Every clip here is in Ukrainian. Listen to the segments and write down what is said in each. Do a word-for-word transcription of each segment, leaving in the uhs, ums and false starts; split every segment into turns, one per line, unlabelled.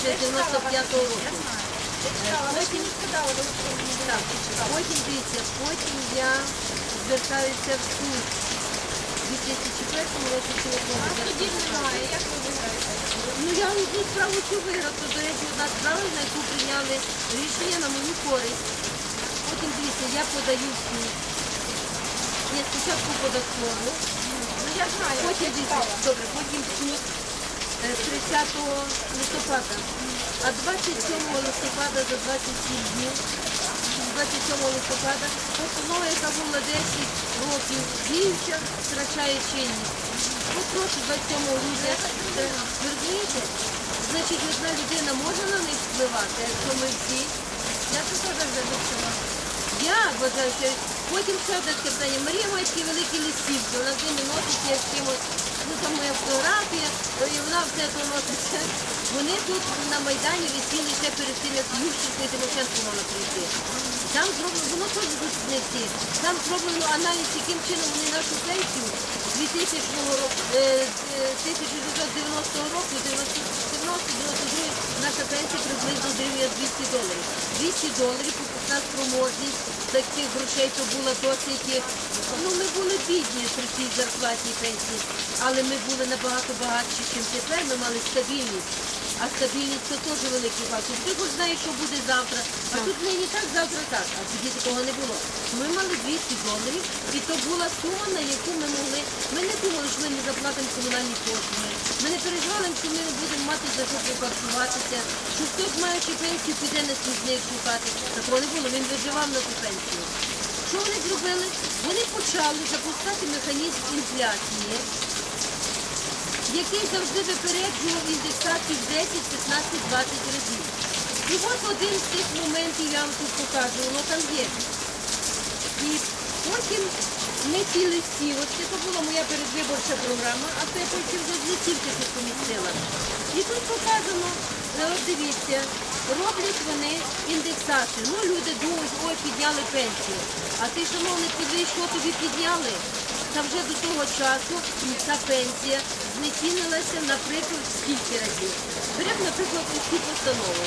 ще з дев'яносто п'ятого року. Потім, так, потім, дивіться, потім я звертаюся в суд. У дві тисячі першому році чи якому.
А тоді немає, як ви виграєте?
Ну я одну справу цю виграв, то, до речі, одна справа, на яку прийняли рішення на мою користь. Потім, дивіться, я подаю в суд. Ні, спочатку податкову.
Ну я знаю,
Потім,
я
дивіться,
читала.
добре, потім в суд е, тридцятого листопада. А двадцять сьомого листопада за двадцять сім днів, двадцять сьомого листопада, постанова, яка була десять років діюча, втрачає чинність. Ну, прошу, двадцять сьомого грудня. Е, Ви розумієте? Значить, одна людина може на них впливати, якщо ми всі.
Я тут теж вже вивчила.
Я вважаю, що потім ще одне таке питання. Марія має такі великі листівки, вона з ними носиться з кимось, ну там моя фотографія, і вона все то носиться. Вони тут на Майдані висіли ще перед тим, як Ющенко і Тимошенко мала прийти. Там зроблено, воно теж тут не всі. Там зроблено аналіз, яким чином вони нашу пенсію дві тисячі року, тисяча дев'ятсот дев'яностого року, дев'яносто дев'яносто другий, наша пенсія приблизно дорівнює двісті доларів. двісті доларів, покупна спроможність таких грошей, то була досить, ну ми були бідні при цій зарплатній пенсії, але ми були набагато багатші, ніж тепер, ми мали стабільність. А стабільність це теж великий фактор. Ти хоч знаєш, що буде завтра, а тут нині так, завтра так, а тоді такого не було. Ми мали двісті доларів, і то була сума, на яку ми могли. Ми не думали, що ми не заплатимо комунальні послуги. Ми не переживали, що ми не будемо мати за що припаркуватися, що хтось, маючи пенсію, піде на смітник шукати. Такого не було, він виживав на ту пенсію. Що вони зробили? Вони почали запускати механізм інфляції, який завжди випереджував індексацію в десять, п'ятнадцять, двадцять разів. І ось один з тих моментів, я вам тут покажу, воно там є. І потім ми ці листівочки, це була моя передвиборча програма, а це я потім вже з листівки тут помістила. І тут показано, от дивіться, роблять вони індексацію. Ну, люди думають, ой, підняли пенсію. А ти, шановний, подивись, що тобі підняли? Та вже до того часу ця пенсія знецінилася, наприклад, скільки разів. Беремо, наприклад, ці постанови.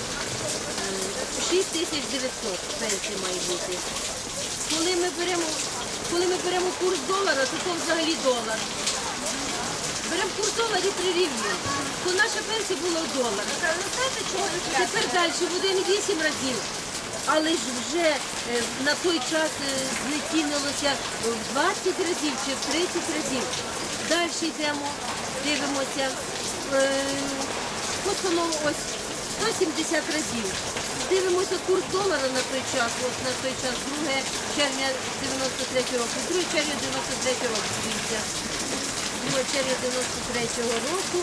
шість тисяч дев'ятсот пенсія має бути. Коли ми беремо, коли ми беремо курс долара, то це взагалі долар. Беремо курс доларів прирівнюємо, то наша пенсія була в доларах. Тепер далі буде не вісім разів. Але ж вже е, на той час е, знецінилося в двадцять разів чи в тридцять разів. Далі йдемо, дивимося, е, постанову ось сто сімдесят разів. Дивимося курс долара на той час, ось на той час, друге червня дев'яносто третього року, друге червня дев'яносто третього року, дивіться. друге червня дев'яносто третього року,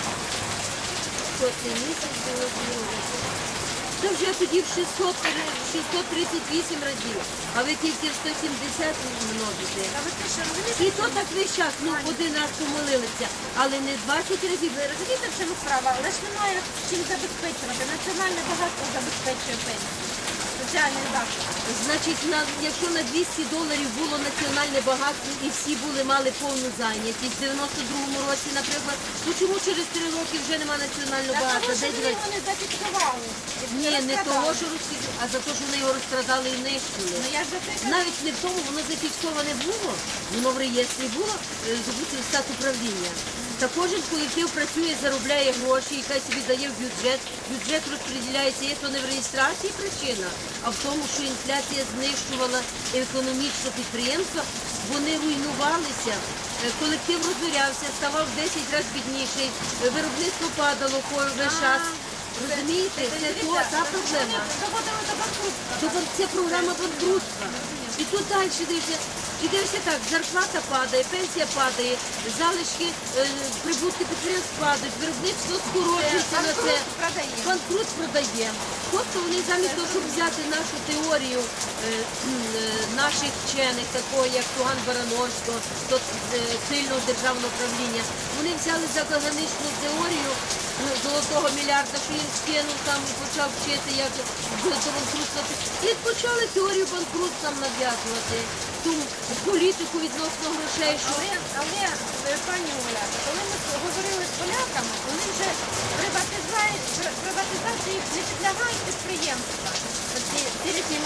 шостий місяць дев'яносто третього року. Це вже тоді в шістсот тридцять вісім разів, а ви тільки в сто сімдесят множите. І то так весь час, ну один раз помилилися, але не двадцять разів.
Ви розумієте, в чому справа? Але ж немає чим забезпечувати. Національне багатство забезпечує пенсію. Соціальний захист.
Значить, на, якщо на двісті доларів було національне багатство і всі були, мали повну зайнятість, в дев'яносто другому році, наприклад, то чому через три роки вже немає національного
Та
багатства?
того, що
Де
вони
дівати?
вони зафіксували.
Ні, не того, що розфік... а за те, що вони його розкрадали і нищили.
Ну я ж за це кажу.
Навіть не в тому, воно зафіксоване було, воно в реєстрі було, е, забути стат управління. Та кожен колектив працює, заробляє гроші, і хай собі дає в бюджет. Бюджет розподіляється, є то не в реєстрації причина, а в тому, що інфляція знищувала економічне підприємство, вони руйнувалися, е, колектив розорявся, ставав в десять разів бідніший, е, виробництво падало весь час. Розумієте, це то, та проблема.
Доводили до банкрутства.
Тобто це програма банкрутства. І тут далі дивишся, і дивишся так, зарплата падає, пенсія падає, залишки, е, прибутки підприємств падають, виробництво скорочується на це.
Банкрут продає.
Банкрут продає. Тобто вони замість того, щоб взяти нашу теорію е, е, наших вчених, такого як Туган Барановського, то, е, сильного державного правління, вони взяли закаганичну теорію ну, золотого мільярда, що він скинув там і почав вчити, як до банкрутства. І почали теорію банкрутства нав'язувати, ту політику відносно грошей. Що...
Але, але, пані Оля, коли ми говорили з поляками, вони вже приватизають,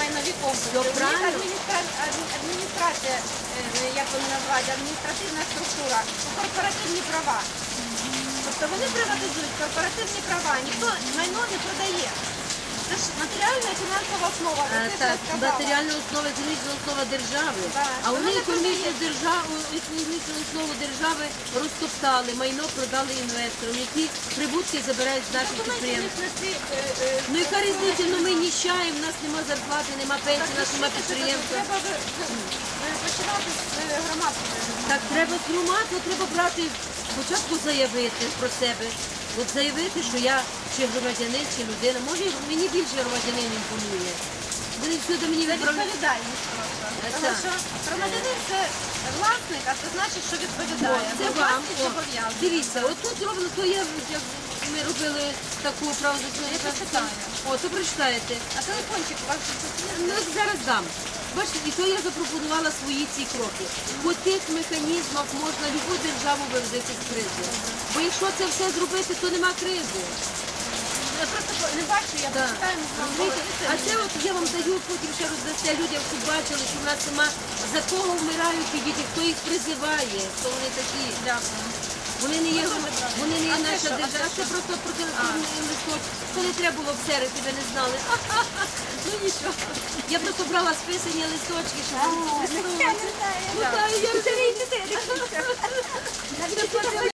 майнові комплекси. У них
правильно.
адміністра- адмі- адміністрація, е, як вони називають, адміністративна структура, корпоративні права. Тобто вони приватизують корпоративні права, ніхто майно не продає. Це ж матеріальна і фінансова основа, ви
Е,
це
Так,
вже сказала.
матеріальна основа, економічна основа держави,
Так,
а
вона
вони
не
економічну
продає.
державу, економічну основу держави розтоптали, майно продали інвесторам, які прибутки забирають з наших
Документи у них
підприємств.
на ці, е, е,
Ну яка різниця, ну ми ніщаємо, в нас нема зарплати, нема пенсії, у нас нема підприємства.
Треба ви- ви- починати з е, громадської.
Так треба з громади, треба брати, спочатку заявити про себе. От заявити, що я чи громадянин, чи людина. Може, мені більше громадянин імпонує. Вони всюди мені
Це
відправляють.
відповідальність просто.
Е,
Тому
так.
що громадянин це власник, а це значить, що
О,
відповідає.
це
Бо
вам.
власник
О,
зобов'язаний.
дивіться, от тут робимо, то я, як ми робили таку правду.
Я почитаю.
О, то прочитаєте.
А телефончик у вас тут є?
Ну, зараз дам. Бачите, і то я запропонувала свої ці кроки. По тих механізмах можна любу державу вивести з кризи. Бо якщо це все зробити, то нема кризи.
Я просто не бачу, я
Так.
почитаю, ми з вами
Розумієте?
говорити.
А це от я вам даю, потім ще роздасте людям, щоб бачили, що в нас нема за кого вмирають ті діти, хто їх призиває, хто вони такі.
Дякую.
Вони не є, вони не є
А це
наша
що? А це
держава. Це
що?
просто проти листочок. Це не треба було в середи, ви не знали. Ну нічого. Я просто брала списані листочки, щоб
Я
вони
не знаю.
Ну так, я вже